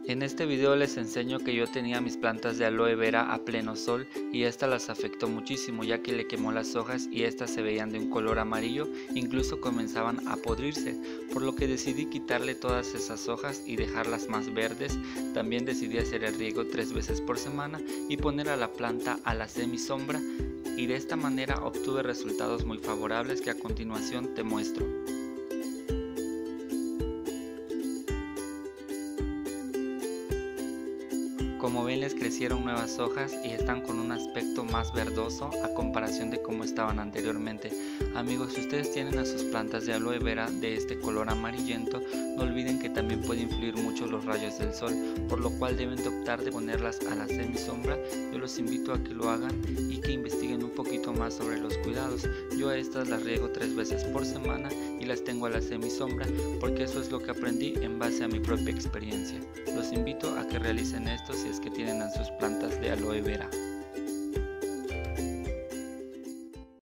En este video les enseño que yo tenía mis plantas de aloe vera a pleno sol y esta las afectó muchísimo, ya que le quemó las hojas y estas se veían de un color amarillo, incluso comenzaban a podrirse, por lo que decidí quitarle todas esas hojas y dejarlas más verdes. También decidí hacer el riego 3 veces por semana y poner a la planta a la semisombra, y de esta manera obtuve resultados muy favorables que a continuación te muestro. Como ven, les crecieron nuevas hojas y están con un aspecto más verdoso a comparación de cómo estaban anteriormente. Amigos, si ustedes tienen a sus plantas de aloe vera de este color amarillento, no olviden que también puede influir mucho los rayos del sol, por lo cual deben de optar de ponerlas a la semisombra. Yo los invito a que lo hagan y que investiguen un poquito más sobre los cuidados. Yo a estas las riego 3 veces por semana y las tengo a la semisombra, porque eso es lo que aprendí en base a mi propia experiencia. Los invito a que realicen esto si es que tienen a sus plantas de aloe vera.